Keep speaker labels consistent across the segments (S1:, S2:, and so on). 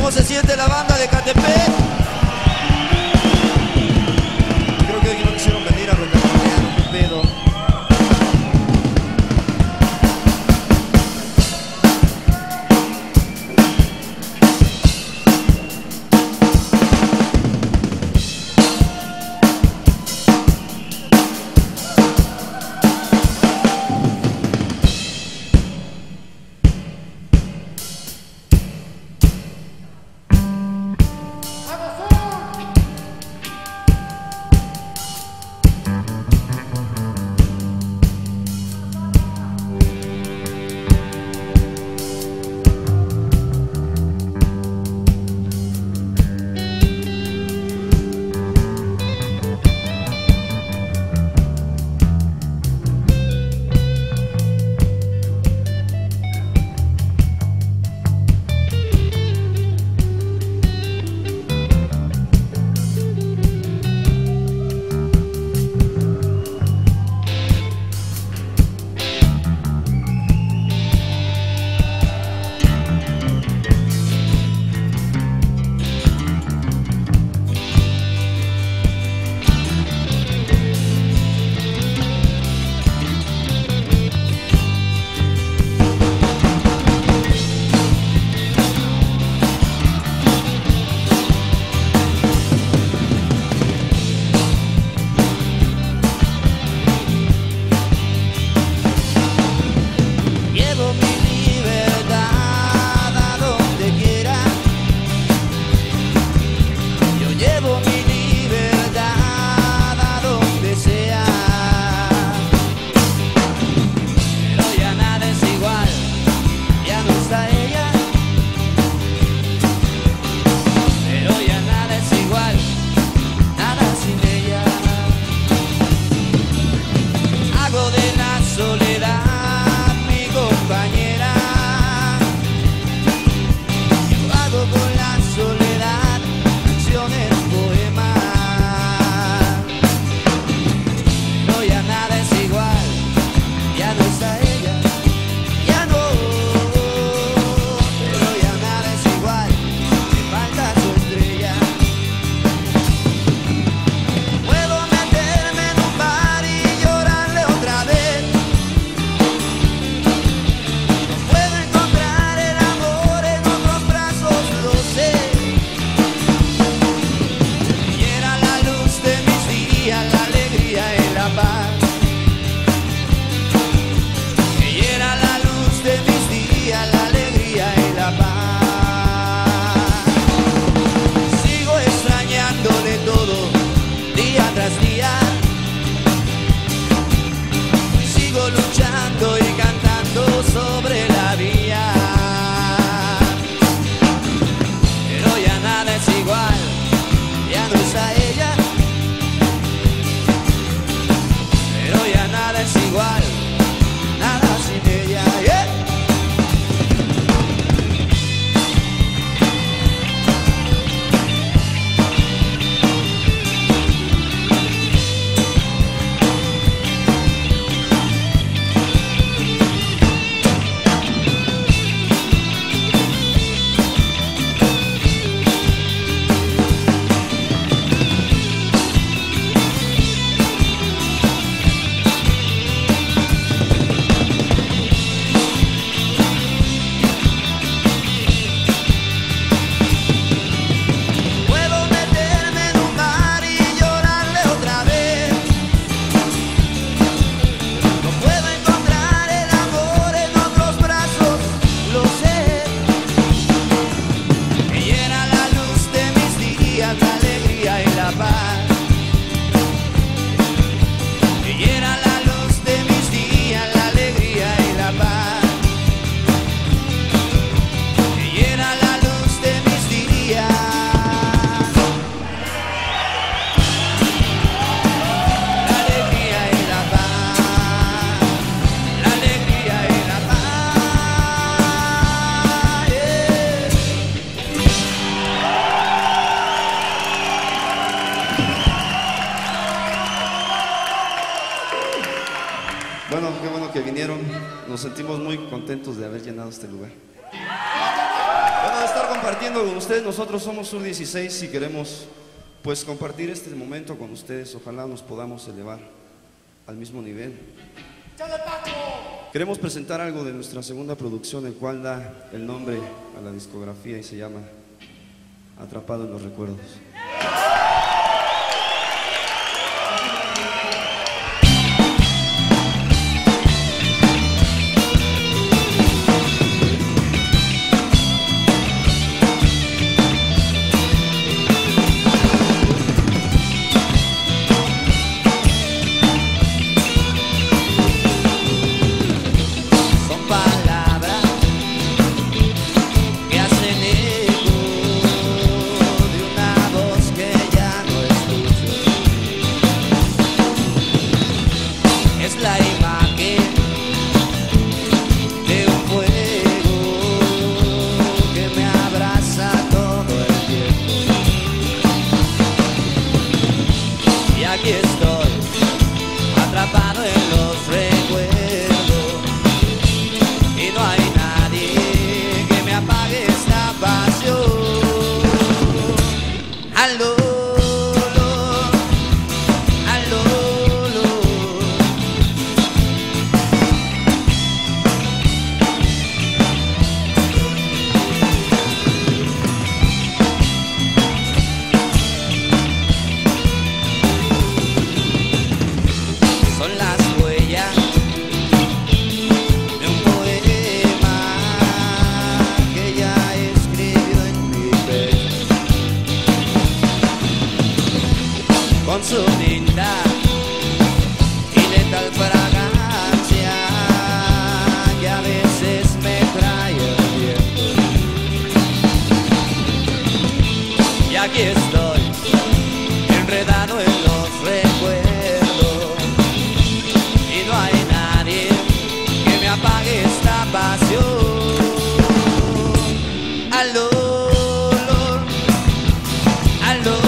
S1: ¿Cómo se siente la banda de Catepec? Creo que hoy no quisieron venir a recargar, qué pedo. Bueno, qué bueno que vinieron. Nos sentimos muy contentos de haber llenado este lugar. Bueno, estar compartiendo con ustedes. Nosotros somos Sur 16 y queremos pues compartir este momento con ustedes. Ojalá nos podamos elevar al mismo nivel. Queremos presentar algo de nuestra segunda producción, el cual da el nombre a la discografía y se llama Atrapado en los Recuerdos.
S2: Aquí estoy, atrapado en los recuerdos, y no hay nadie que me apague esta pasión. Aló, con su linda y letal fragancia que a veces me trae el viento. Y aquí estoy, enredado en los recuerdos, y no hay nadie que me apague esta pasión. Aló, aló.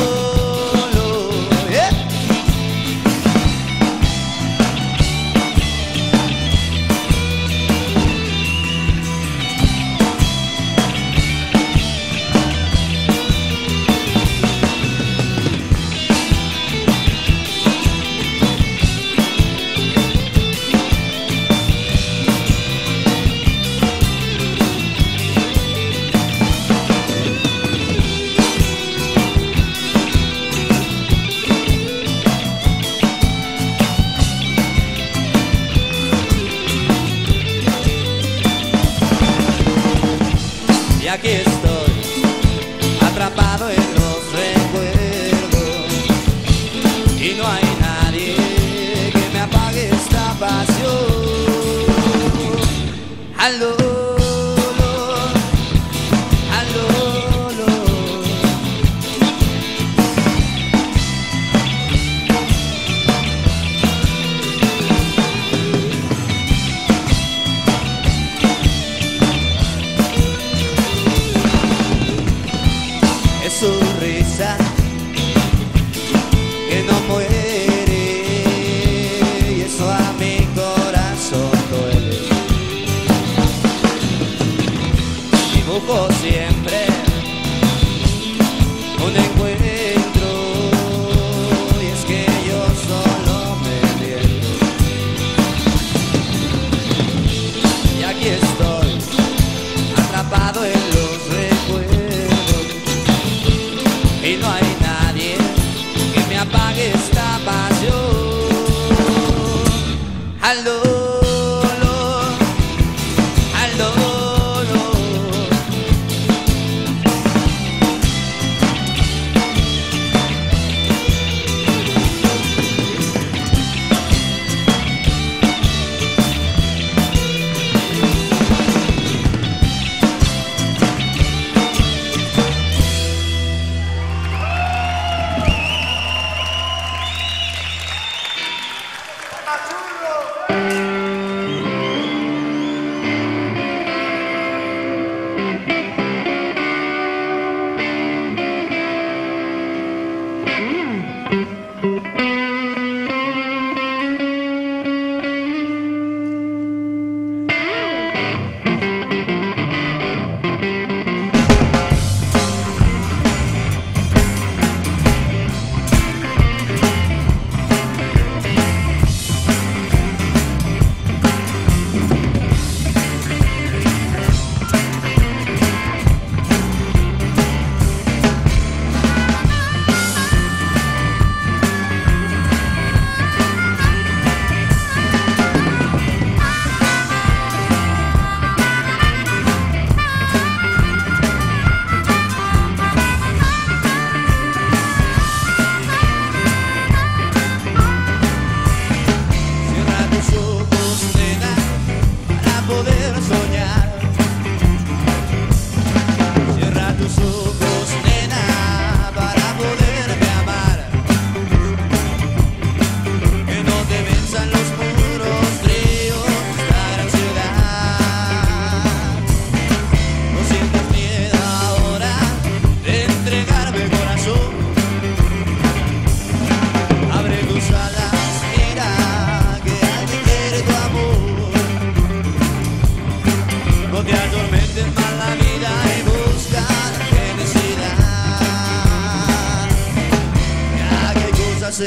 S2: Y aquí estoy, atrapado en los recuerdos, y no hay nadie que me apague esta pasión. Aló, aló. Es su risa que no muere, y eso a mi corazón duele. Dibujo siempre un encuentro, y es que yo solo me pierdo. Y aquí estoy, atrapado en los recuerdos, y no hay nadie que me apague esta pasión. Aló, aló.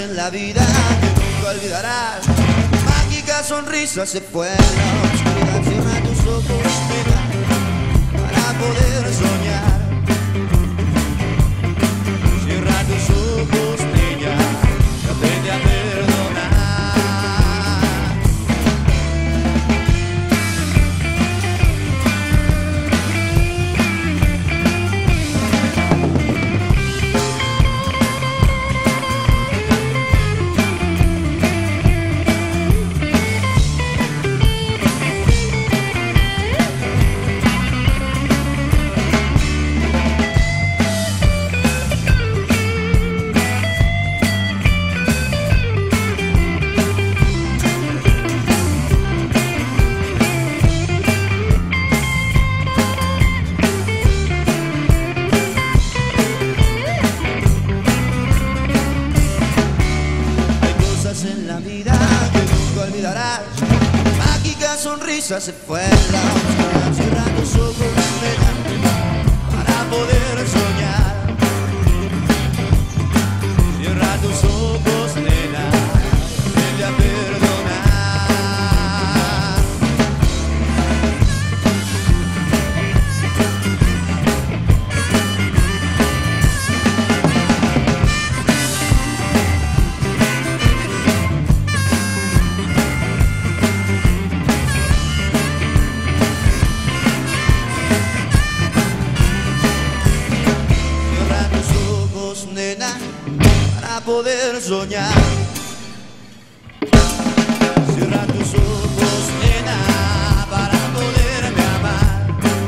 S1: en la vida que nunca olvidarás. Mágica sonrisa se fue en la oscuridad. Cierra tus ojos, nena, para poder soñar. Cierra tus ojos, niña, y aprende a perdonar. En la vida que nunca olvidarás. Mágica sonrisa se fue en la oscuridad. Cierra tus ojos, nena, para poder soñar. Cierra tus ojos, nena, aprende a perdonar. Nena, para poder soñar. Cierra tus ojos, nena, para poderme amar.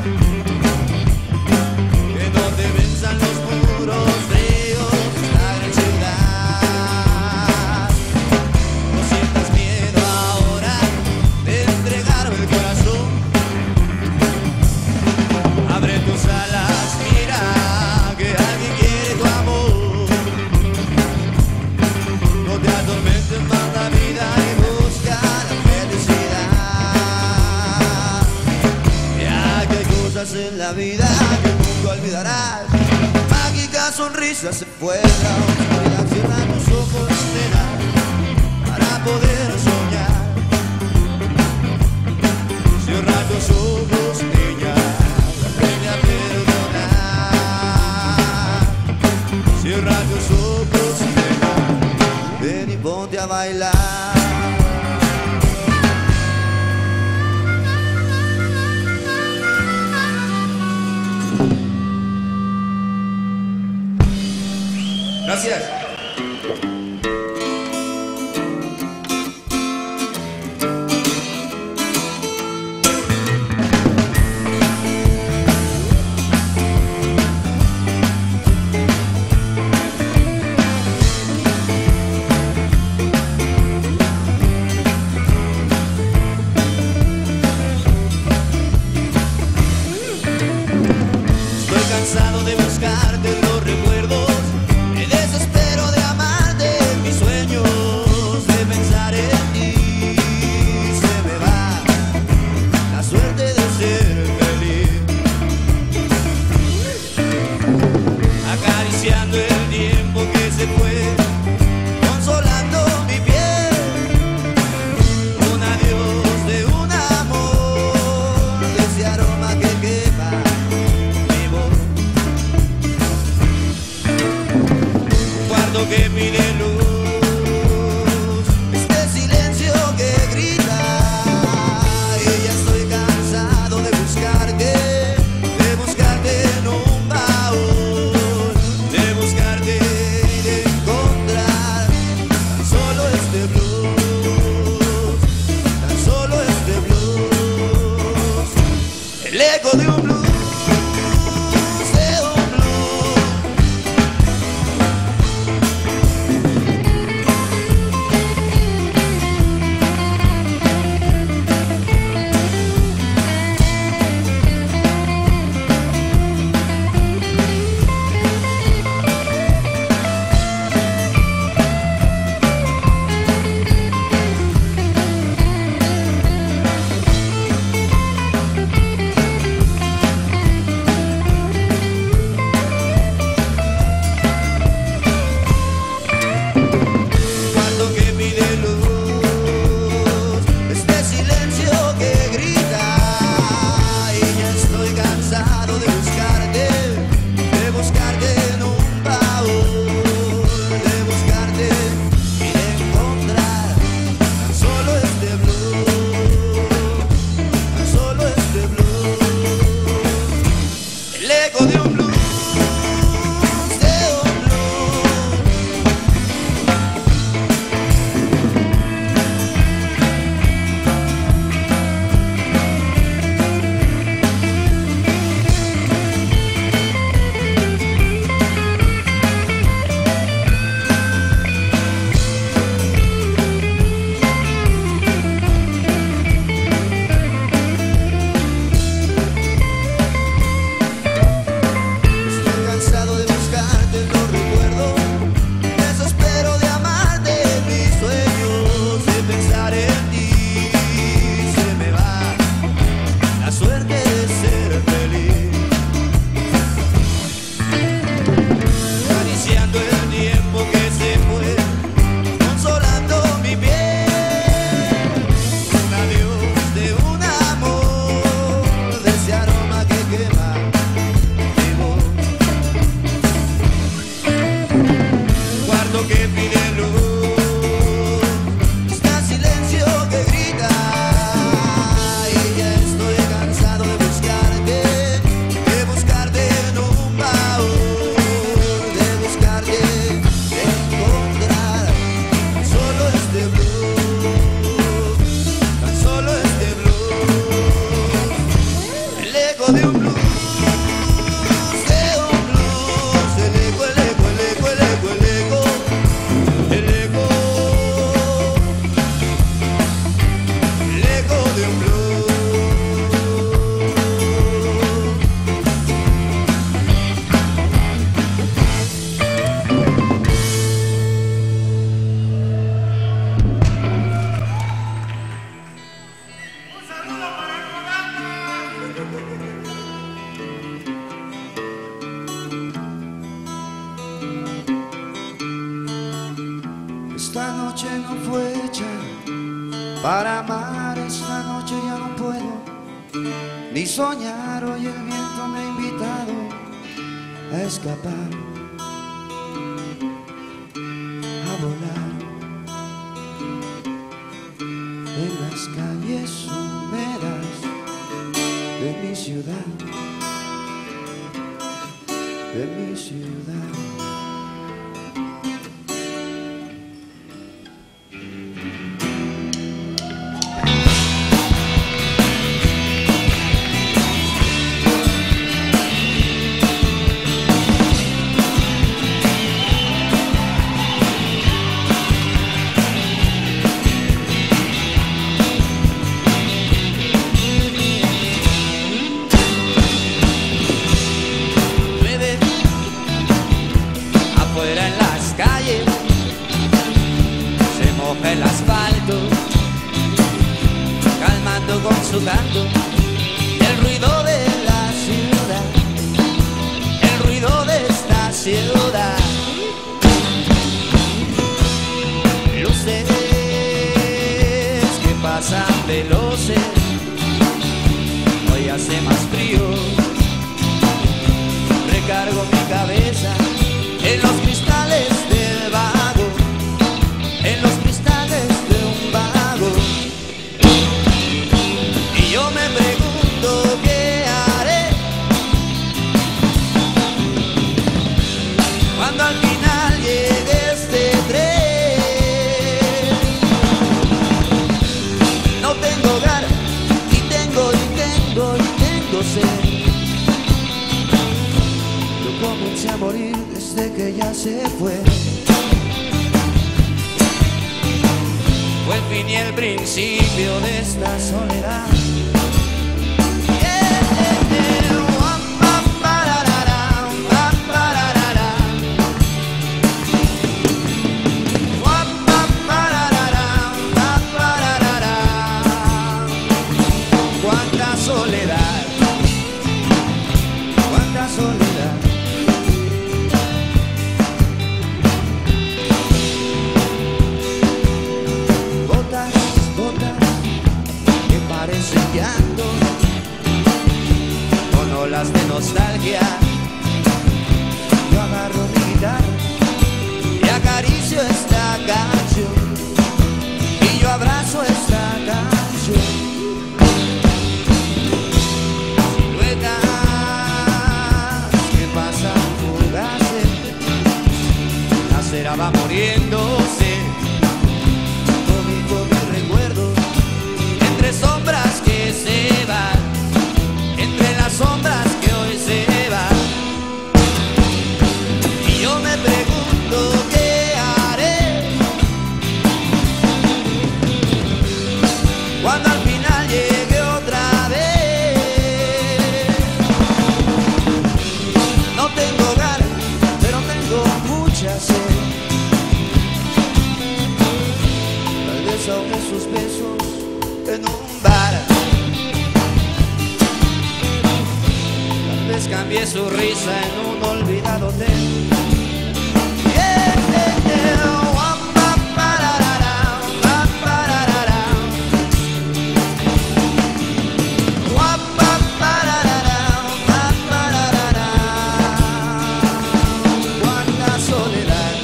S1: Que no te venzan los muros fríos de esta gran ciudad. No sientas miedo ahora de entregarme el corazón. Abre tus alas, mira que alguien quiere tu amor. Te atormentes más la vida y busca la felicidad. Ya que hay cosas en la vida que nunca olvidarás. Mágica sonrisa se fue en la oscuridad. Cierra tus ojos, nena, para poder soñar. Cierra tus ojos, niña, aprende a perdonar. Cierra tus ojos, nena, ven y ponte a bailar. Gracias. Cansado de buscarte en los recuerdos, me desespero noche no fue hecha para amar, esta noche ya no puedo ni soñar. Hoy el viento me ha invitado a escapar, a volar en las calles húmedas de mi ciudad, de mi ciudad.
S2: El asfalto, calmando con su canto el ruido de la ciudad, el ruido de esta ciudad. Luces que pasan veloces, hoy hace más frío. Recargo mi cabeza en los cristales del vago, en los cristales de un vago, y yo me pregunto qué haré cuando al final llegue este tren. No tengo hogar y tengo sed. Yo comencé a morir desde que ya se fue. Fue el fin y el principio de esta soledad. Cuánta soledad, cuánta soledad. Parece llanto con olas de nostalgia. Yo agarro mi guitarra y acaricio esta canción, y yo abrazo esta canción. Siluetas que pasan fugaces, la acera va muriéndose. Sombras que se van, entre las sombras que hoy se van, y yo me pregunto qué haré cuando al final llegue otra vez. No tengo hogar, pero tengo mucha sed. Tal vez ahogue sus besos en un bar, tal vez cambié su risa en un olvidado hotel. Cuánta soledad,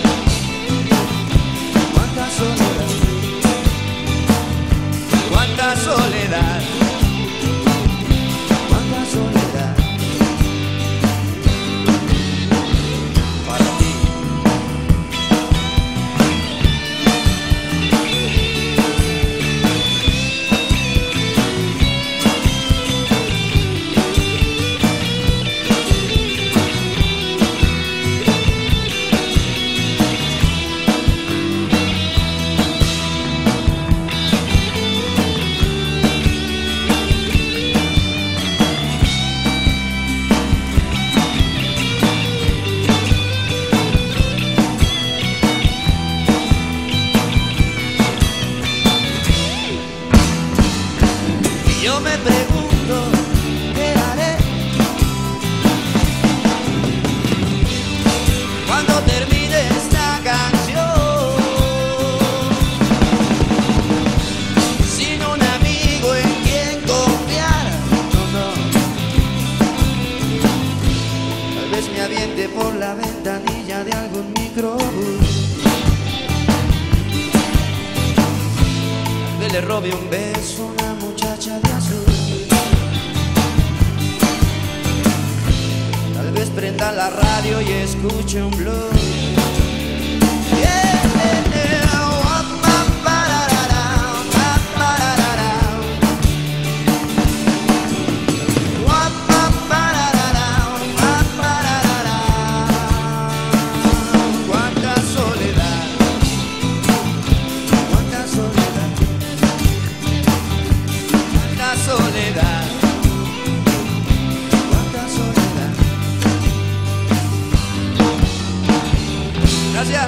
S2: cuánta soledad, cuánta soledad, cuánta soledad. Para ti. Yo me pregunto qué haré cuando termine esta canción.
S1: le robe un beso a una muchacha de azul. Tal vez prenda la radio y escuche un blues. Gracias.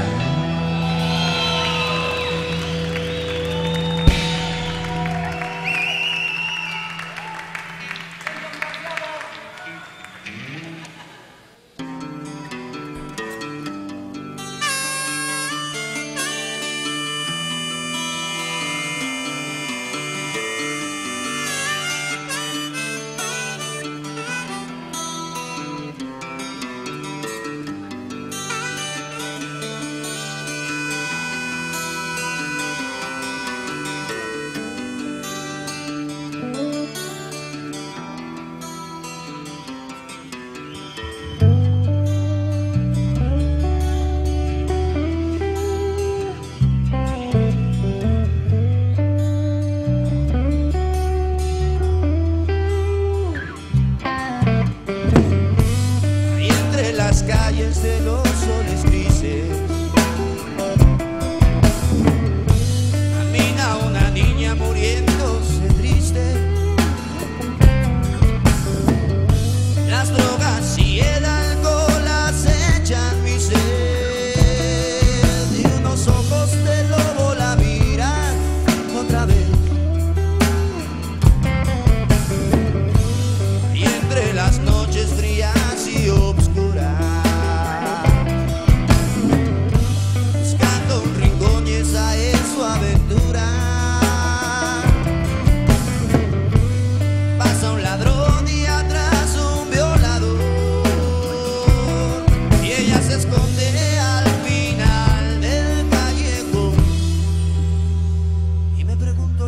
S1: Calles de los soles grises camina una niña muriéndose triste. Las drogas y el alcohol acechan mi sed y unos ojos de lobo la miran otra vez. Y entre las noches frías y obscuras pasa un ladrón y atrás un violador y ella se esconde al final del callejón y me pregunto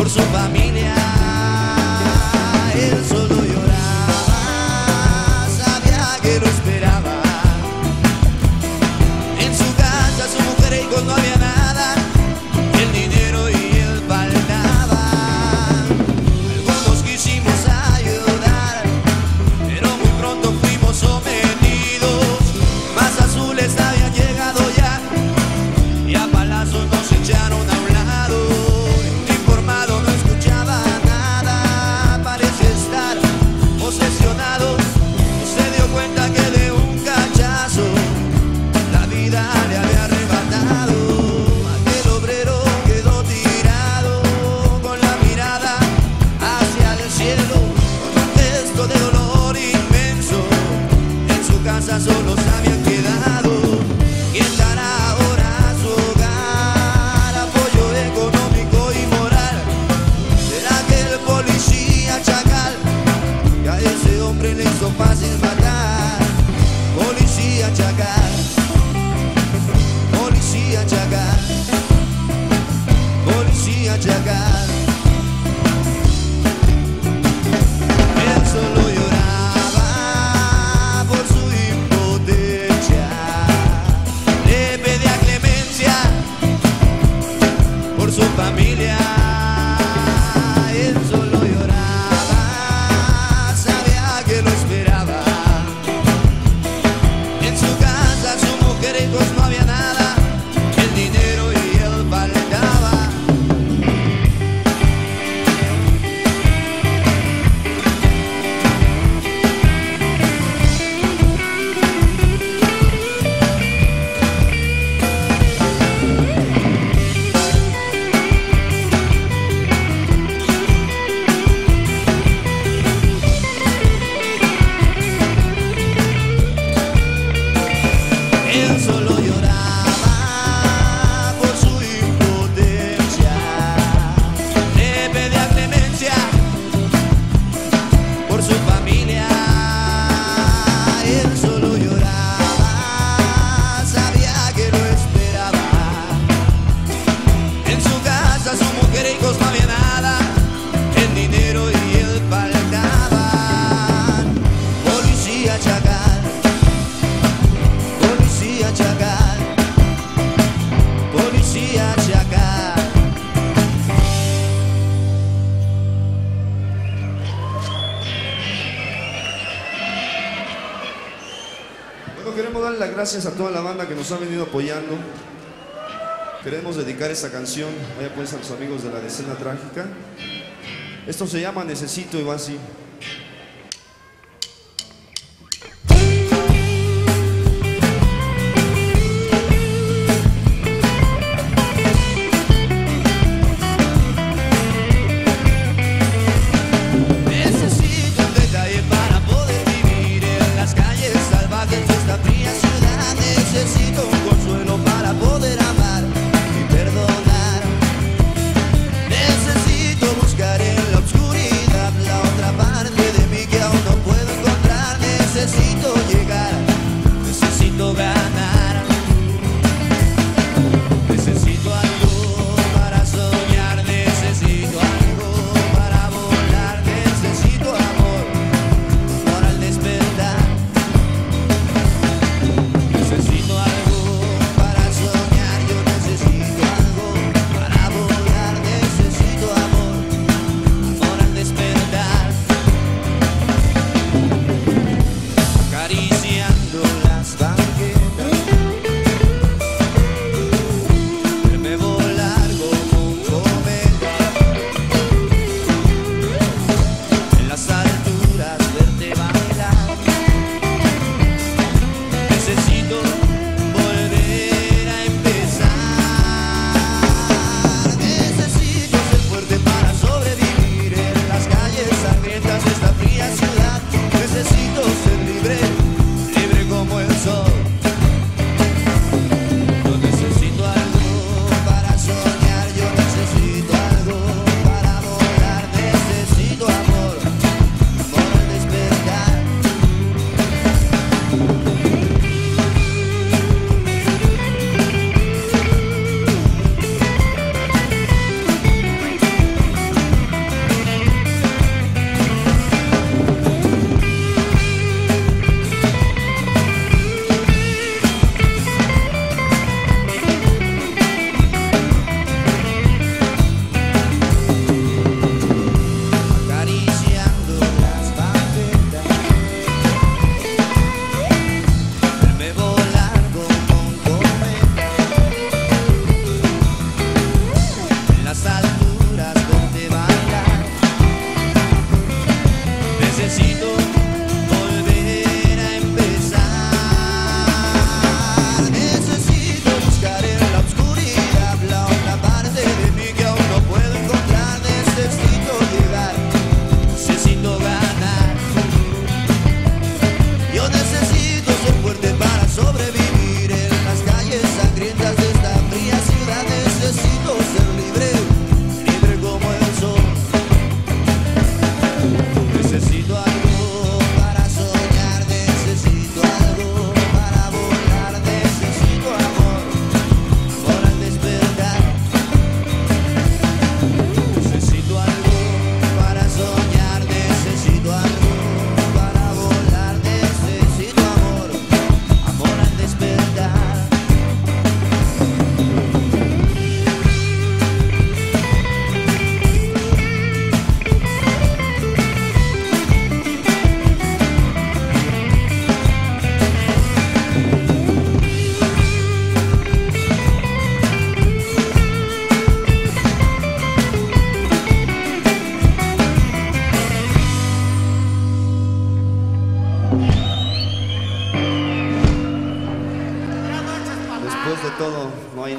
S1: por su familia. Él solo lloraba, sabía que lo esperaba. En su casa, su mujer e hijos no había nada, el dinero y él faltaba. Algunos quisimos ayudar, pero muy pronto fuimos sometidos. Más azules habían llegado ya y a palazos nos echaron a un lado. El informado no escuchaba nada, parecía estar obsesionado. No se dio cuenta que de un cachazo la vida le había arrebatado. Aquel obrero quedó tirado con la mirada hacia el cielo, con un gesto de dolor inmenso. En su casa solos habían quedado. ¿Quién dará ahora a su hogar apoyo económico y moral? ¿Será que el policía chacal que a ese hombre le hizo fácil matar? Policía chacal, policía chacal, policía chacal. Él solo lloraba por su impotencia, le pedía clemencia por su familia. Él solo lloraba, sabía que lo esperaba. En su casa, su mujer e hijos no había nada, el dinero y él faltaba. Él solo lloraba por su impotencia, le pedía clemencia por su familia. Él solo lloraba, sabía que lo esperaba. En su casa, su mujer e hijos no había nada, el dinero y él faltaban. Policía chacal, policía chacal, policía chacal.
S3: Bueno, queremos dar las gracias a toda la banda que nos ha venido apoyando. Queremos dedicar esta canción, vaya pues, a los amigos de la Decena Trágica. Esto se llama Necesito y va así.
S1: Necesito un detalle para poder vivir en las calles salvajes de esta fría ciudad. Necesito un consuelo para poder amar y perdonar. Necesito buscar en la oscuridad la otra parte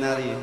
S1: nadie.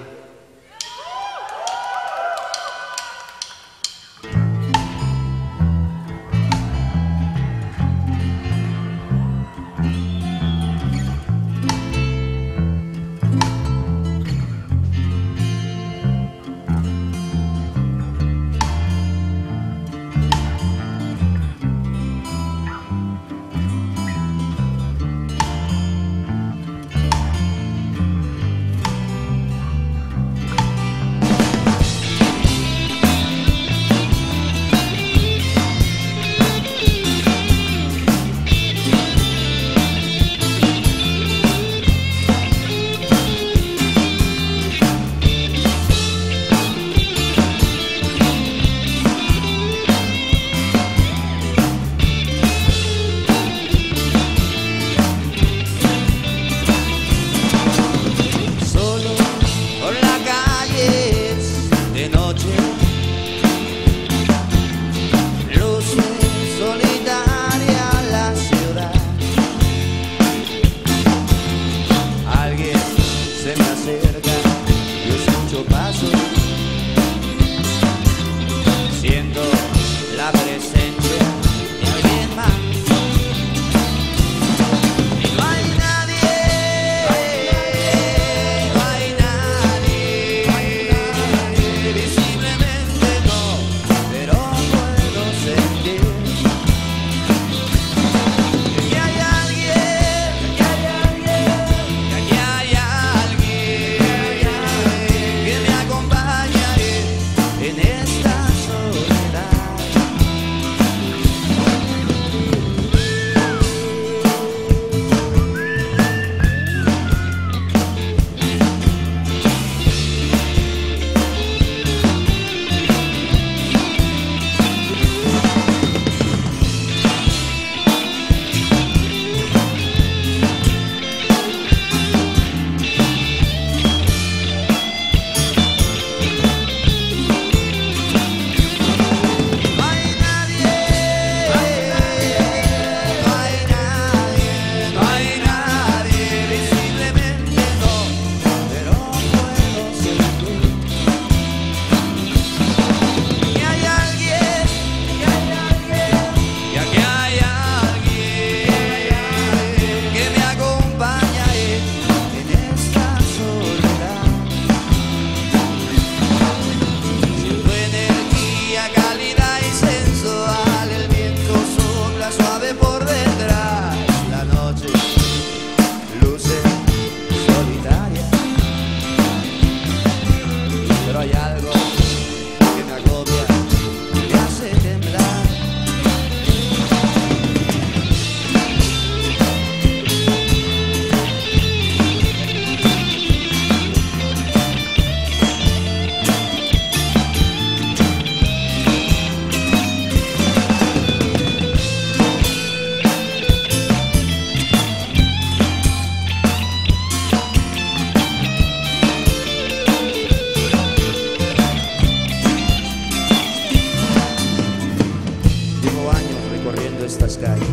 S1: Estas calles,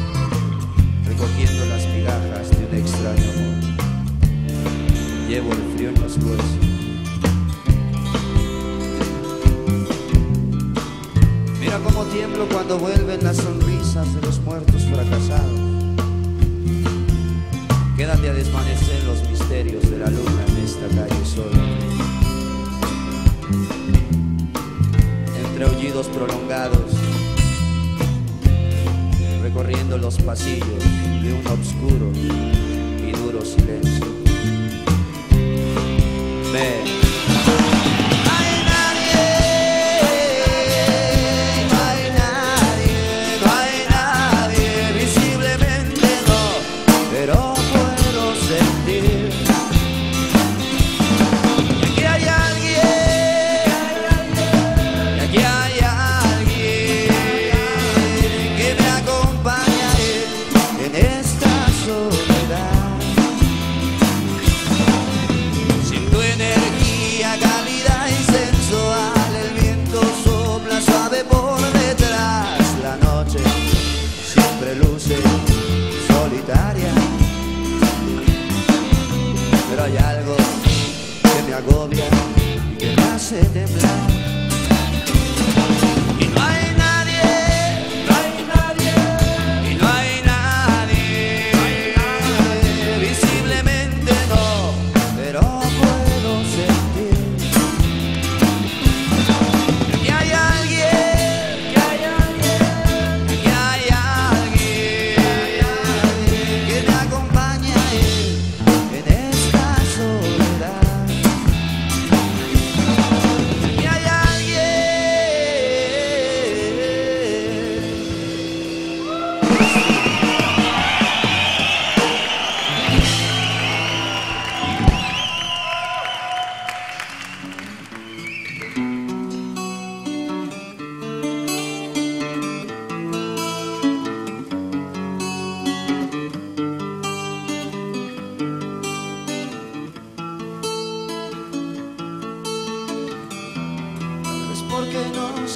S1: recogiendo las migajas de un extraño amor. Llevo el frío en los huesos. Mira cómo tiemblo cuando vuelven las sonrisas de los muertos fracasados. Quedan de a desvanecer los misterios de la luna en esta calle sola. Entre aullidos prolongados, recorriendo los pasillos de un obscuro y duro silencio. Ve. Sin tu energía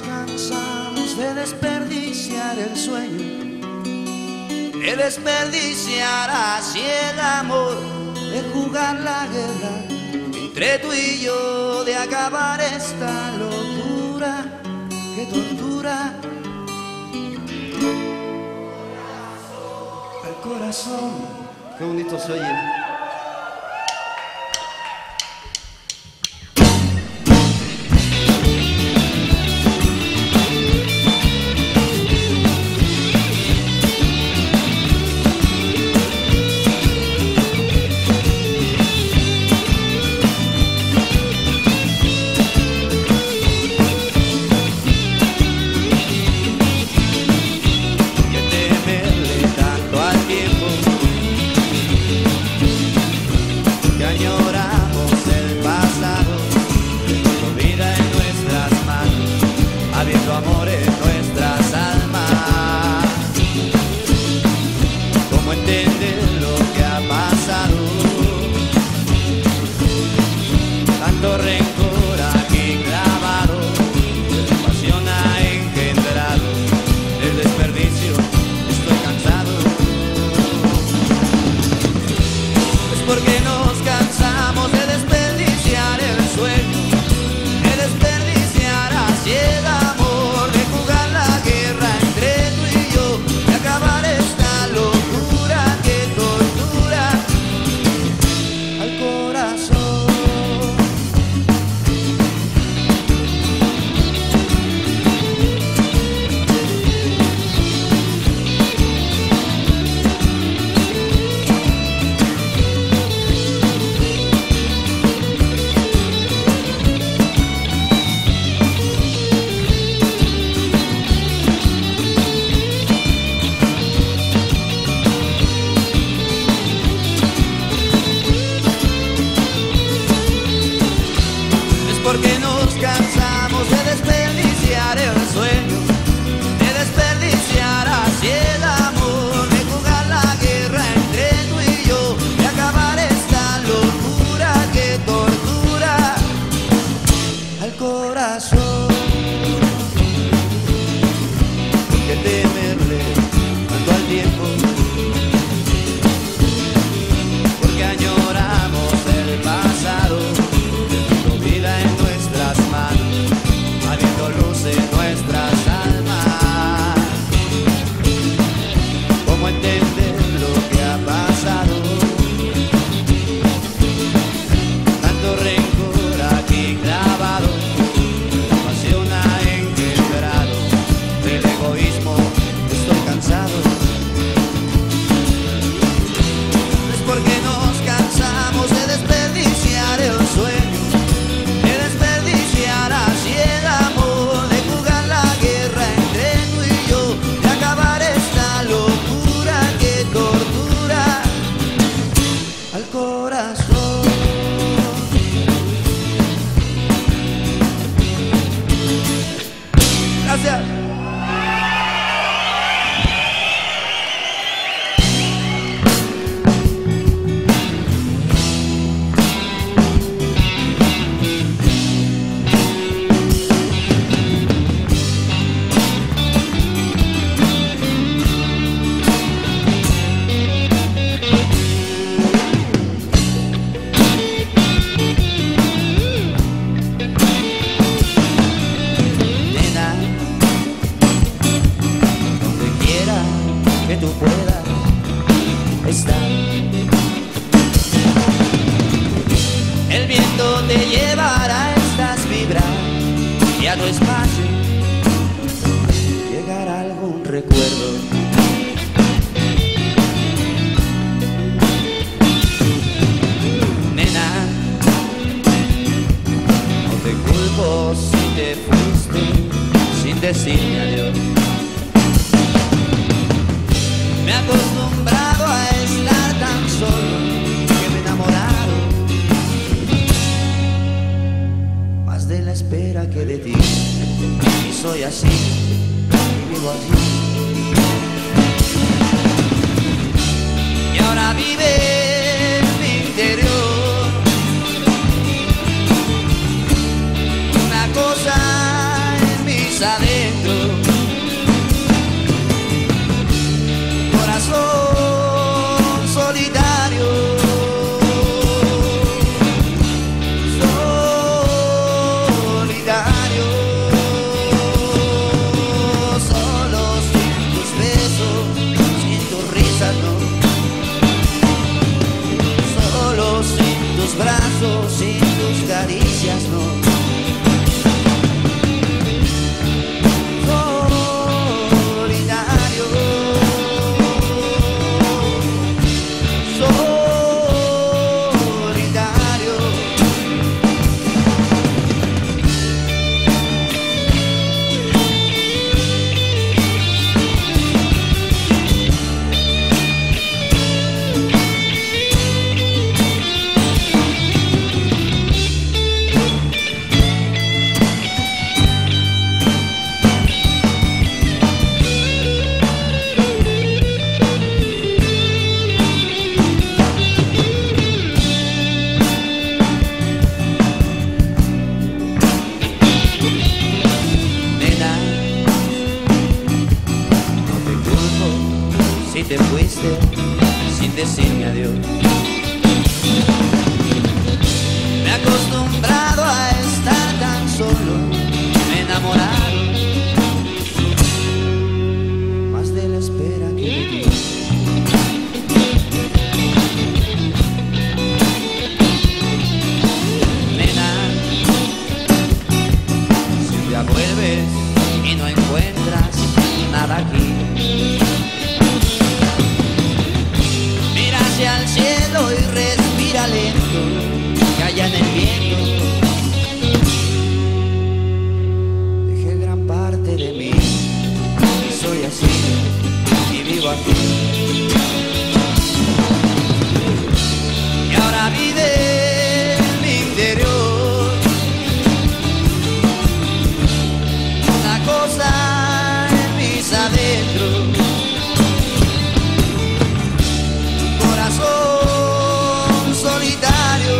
S1: cansamos de desperdiciar el sueño, de desperdiciar así el amor, de jugar la guerra entre tú y yo, de acabar esta locura que tortura al corazón.
S3: Qué bonito se oye.
S2: Amor en nuestras almas. ¿Cómo entender lo que ha pasado? Tanto rencor aquí clavado, la pasión ha engendrado el desperdicio. Estoy cansado. Es porque nos cansamos de desperdiciar el sueño, de desperdiciar así el amor. Porque nos cansamos de desperdiciar el sueño, de desperdiciar así el amor, de jugar la guerra entre tú y yo, de acabar esta locura que tortura al corazón. ¿Por qué temerle tanto al tiempo? Porque añoramos el pasado, en nuestras manos, habiendo luz en nuestras almas. ¿Cómo entender lo que ha pasado? Tanto rencor aquí clavado, la pasión ha engendrado del egoísmo. Estoy cansado. Es porque nos cansamos de desperdiciar el sueño, así el amor, de jugar la guerra entre tú y yo, de acabar esta locura que tortura al corazón. Gracias. Que tú puedas estar. El viento te llevará, estás vibrar, y a tu espacio llegará algún recuerdo. Nena, no te culpo si te fuiste sin decirme adiós. Me he acostumbrado a estar tan solo que me he enamorado más de la espera que de ti. Y soy así, y vivo así. Y ahora vive en mi interior una cosa en mis adentro. Corazón solitario, solitario, solo sin tus besos, sin tus risas, no. Solo sin tus brazos, sin tus caricias, no. Te fuiste sin decirme adiós. Me he acostumbrado a estar tan solo, me he enamorado más de la espera que de ti. Nena, si un día vuelves y no encuentras nada aquí, al cielo y respira lento, calla en el viento. Dejé gran parte de mí y soy así y vivo aquí. Y ahora vive en mi interior una cosa en mis adentros. Solitario,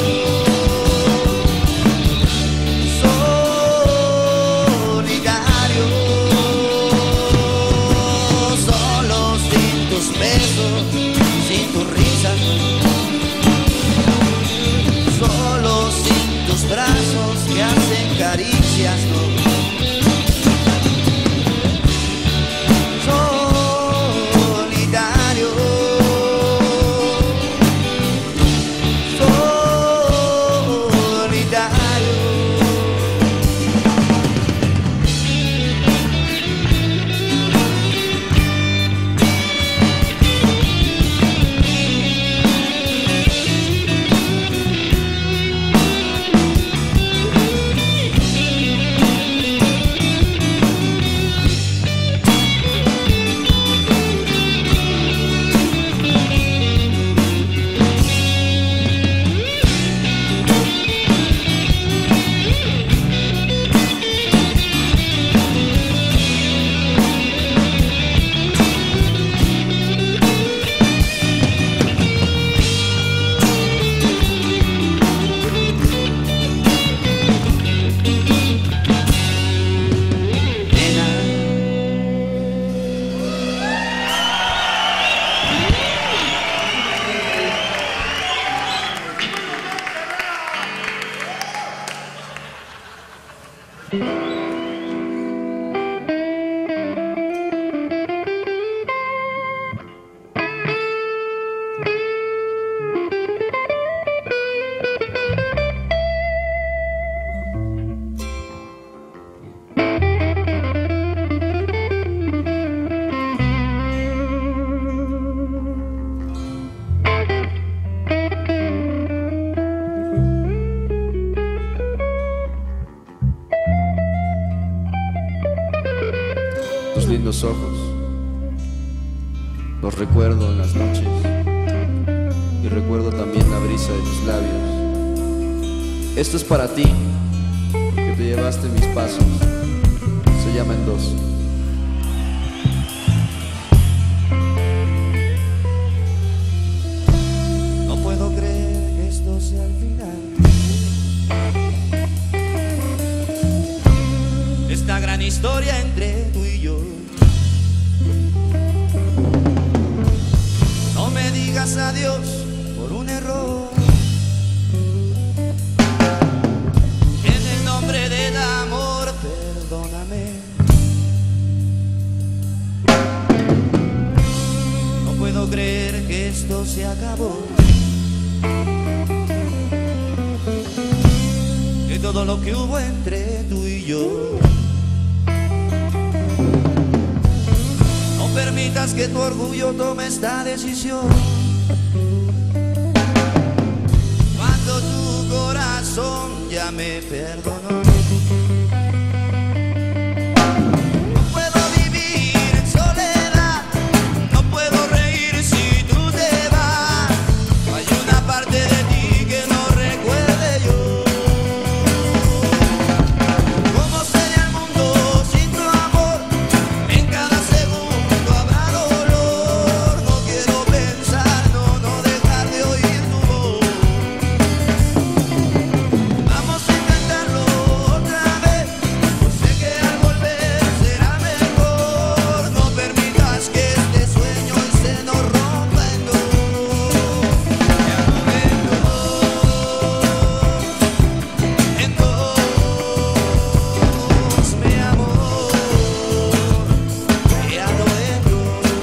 S2: solitario, solo sin tus besos, sin tus risas, solo sin tus brazos que hacen caricias, no.
S3: Lindos ojos, los recuerdo en las noches y recuerdo también la brisa de tus labios. Esto es para ti, que te llevaste mis pasos, se llama En Dos.
S2: No puedo creer que esto sea el final. Esta una gran historia entre tú y yo. No me digas adiós por un error. En el nombre del amor, perdóname. No puedo creer que esto se acabó, que todo lo que hubo entre tú y yo. No permitas que tu orgullo tome esta decisión. Cuando tu corazón ya me perdonó. No puedo vivir en soledad, no puedo reír si tú te vas. Hay una parte de ti que no recuerde yo. ¿Cómo sería el mundo sin tu amor? En cada segundo habrá dolor. No quiero pensar, no dejar de oír tu voz. Vamos a intentarlo otra vez. Yo sé que al volver será mejor. No permitas que este sueño se nos rompa en dos. Ya no en dos, mi amor. Ya no en dos.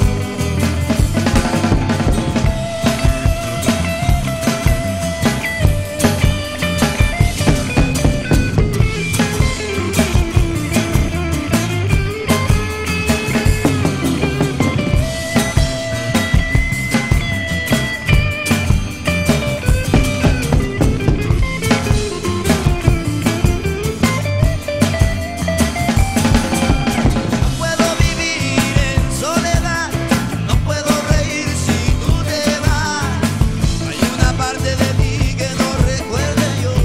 S2: No puedo vivir en soledad, no puedo reír si tú te vas. Hay una parte de ti que no recuerde yo.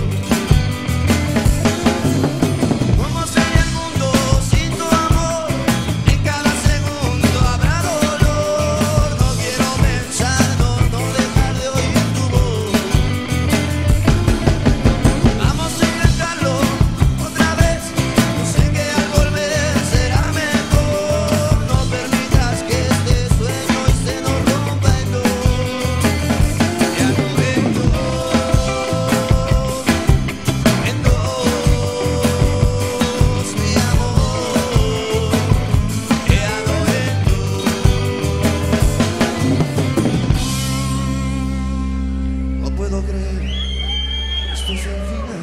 S2: ¿Cómo sería el mundo sin tu amor? En cada segundo habrá dolor. No quiero pensar, no dejar de oír tu voz. Vamos a intentarlo otra vez. Yo sé que al volver será mejor. No permitas que este sueño se nos rompa en dos. Ya no en dos, mi amor. Ya no en dos. No puedo creer, esto es el final.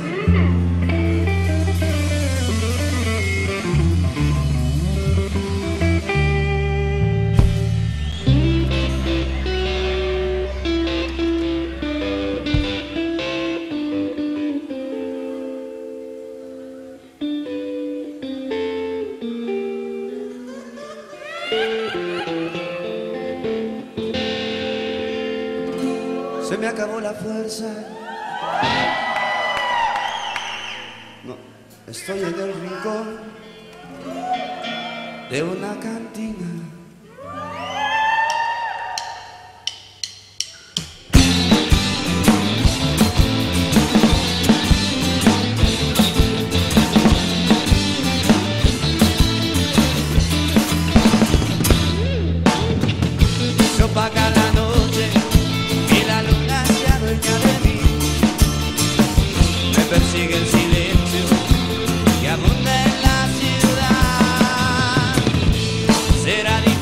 S2: Se me acabó la fuerza. No, estoy en el rincón de una cantina. Se opaca la noche y la luna se adueña de mí. Me persigue el silencio que abunda en la ciudad. Será difícil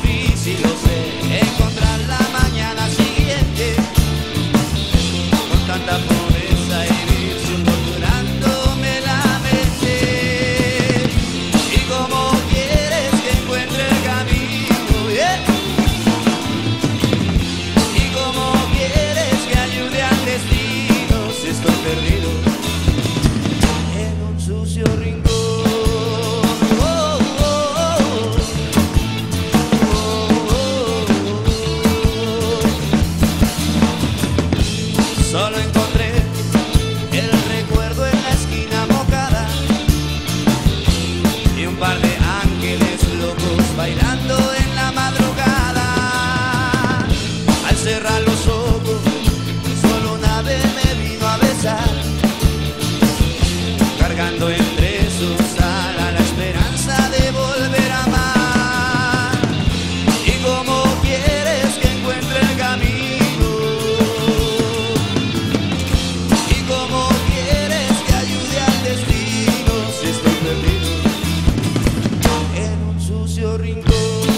S2: sucio rincón.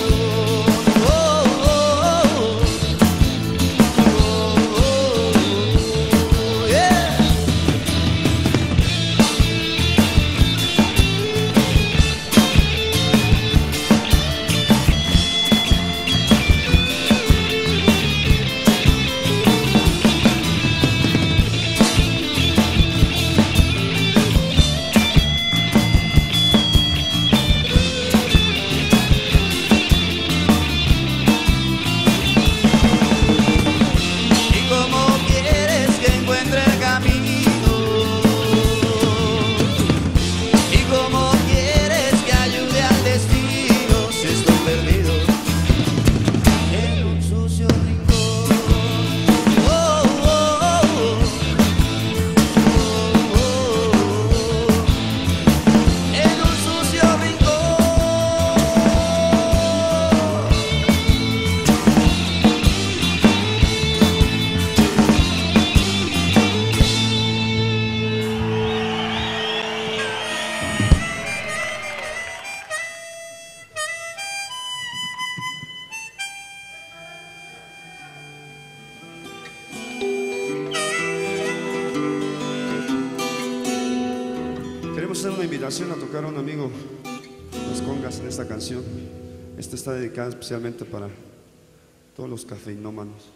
S3: Queremos hacer una invitación a tocar a un amigo las congas en esta canción. Esta está dedicada especialmente para todos los cafeinómanos.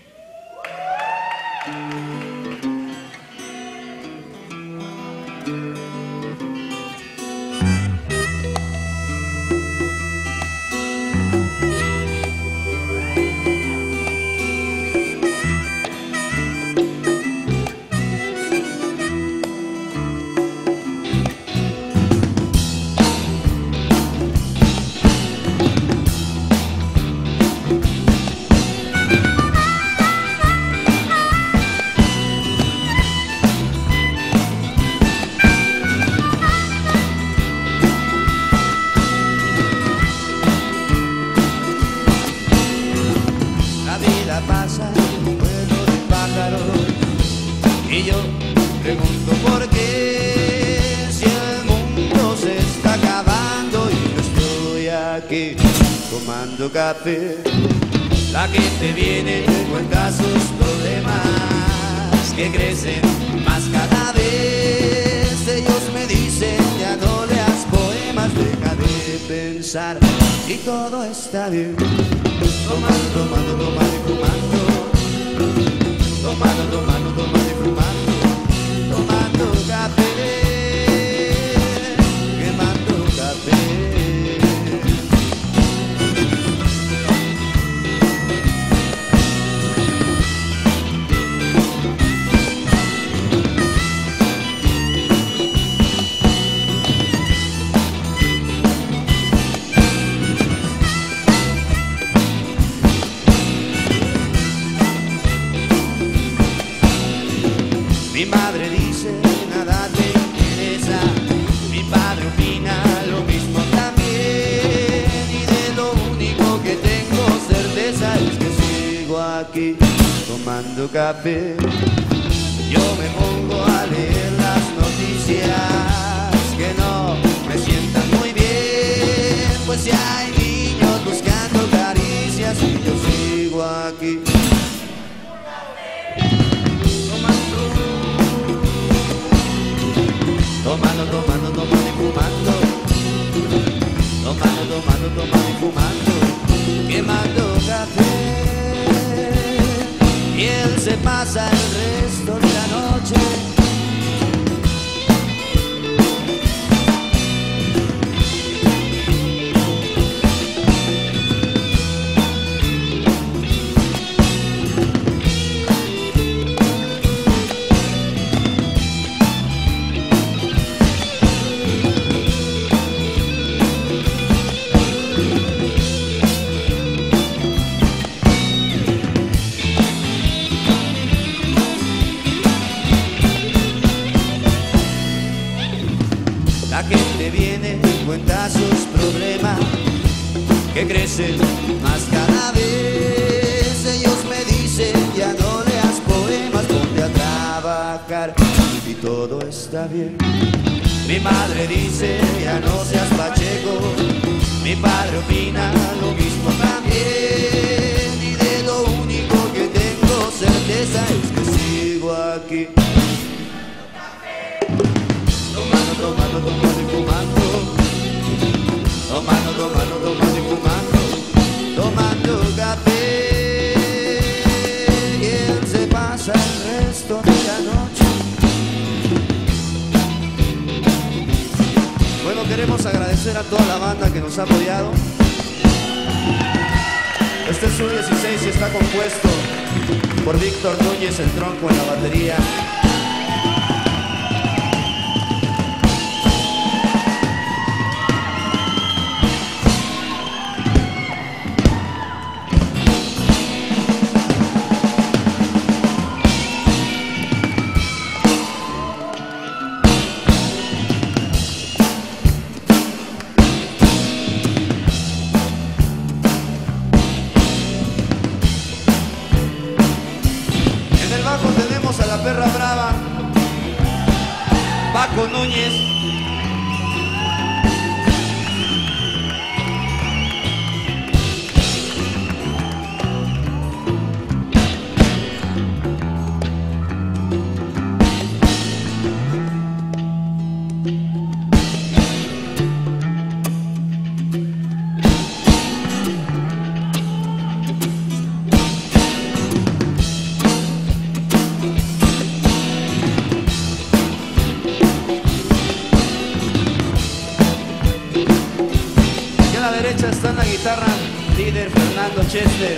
S2: Pasa un vuelo de pájaros y yo pregunto por qué, si el mundo se está acabando y yo estoy aquí tomando café. La gente viene y cuenta sus problemas que crecen más cada vez. Ellos me dicen: ya no leas poemas, deja de pensar y todo está bien. Tomando, tomando, tomando y fumando. Tomando, tomando, tomando y fumando. Tomando café. Quemando café. Mi madre dice: nada te interesa. Mi padre opina lo mismo también. Y de lo único que tengo certeza es que sigo aquí tomando café. Yo me pongo a leer las noticias que no me sientan muy bien, pues si hay niños buscando caricias y yo sigo aquí. Tomando, tomando, tomando y fumando. Tomando, tomando, tomando y fumando. Quemando café. Y él se pasa el resto de la noche La gente viene y cuenta sus problemas que crecen más cada vez. Ellos me dicen: ya no leas poemas, ponte a trabajar y todo está bien. Mi madre dice: ya no seas pacheco. Mi padre padre opina lo mismo también. Y de lo único que tengo certeza es que sigo aquí. Tomando, tomando, tomando y fumando. Tomando, tomando, tomando y fumando. Tomando café. Y él se pasa el resto de la noche.
S3: Bueno, queremos agradecer a toda la banda que nos ha apoyado. Este es su 16 y está compuesto por Víctor Núñez, el tronco en la batería. Tenemos a la perra brava, Paco Núñez. Está en la guitarra, líder Fernando Chester.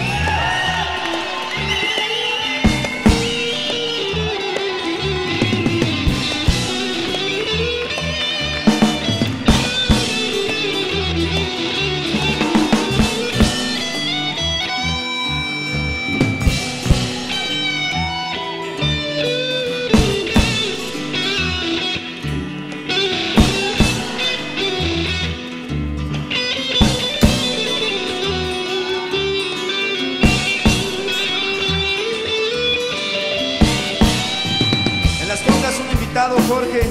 S3: Un invitado, Jorge.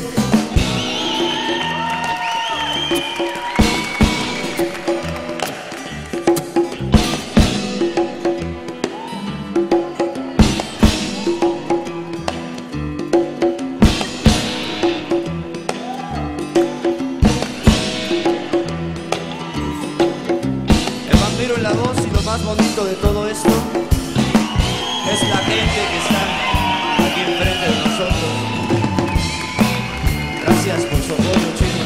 S3: El vampiro en la voz, y lo más bonito de todo esto es la gente que está aquí enfrente de nosotros. Gracias por su apoyo, chicos.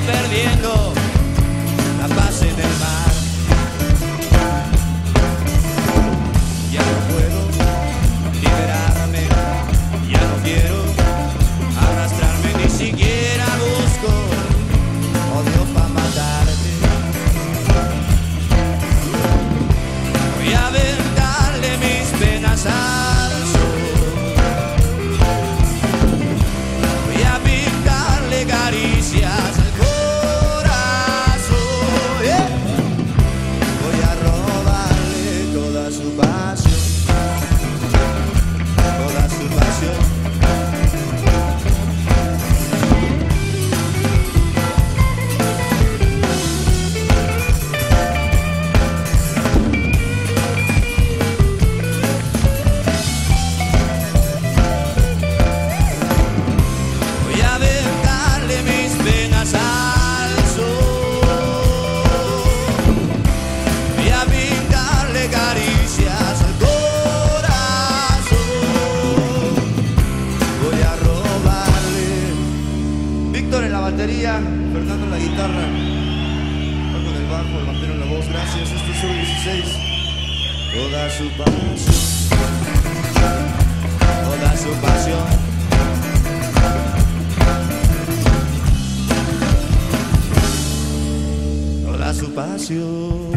S2: perdiendo la paz en el mar. Ya no puedo liberarme, ya no quiero arrastrarme, ni siquiera busco odio para matarte. Voy a aventarle mis penas al sol, voy a pintarle caricias al corazón, voy a robarle toda su pasión, toda su pasión. Voy a aventarle mis penas al sol, voy a pintarle caricias al corazón, voy a robarle. Víctor en la batería, Fernando en la guitarra, Paco en el bajo, el Vampiro en la voz. Gracias, esto es Sur 16. Toda su pasión, toda su pasión. Toda su pasión.